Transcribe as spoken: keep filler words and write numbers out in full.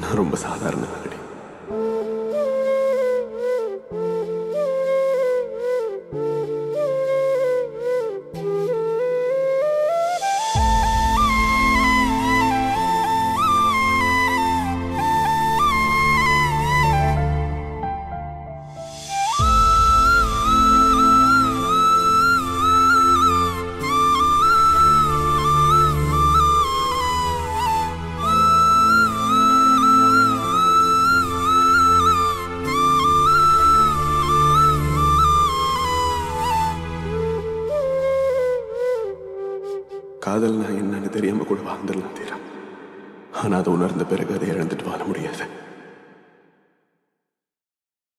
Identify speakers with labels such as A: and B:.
A: நான் ரொம்ப சாதாரண ஆளடி. காதல் நான் என்னன்னு தெரியாம கூட வாழ்ந்துடலாம் தீரா. ஆனா அதை உணர்ந்த பிறகு அதை இழந்துட்டு வாழ முடியாது.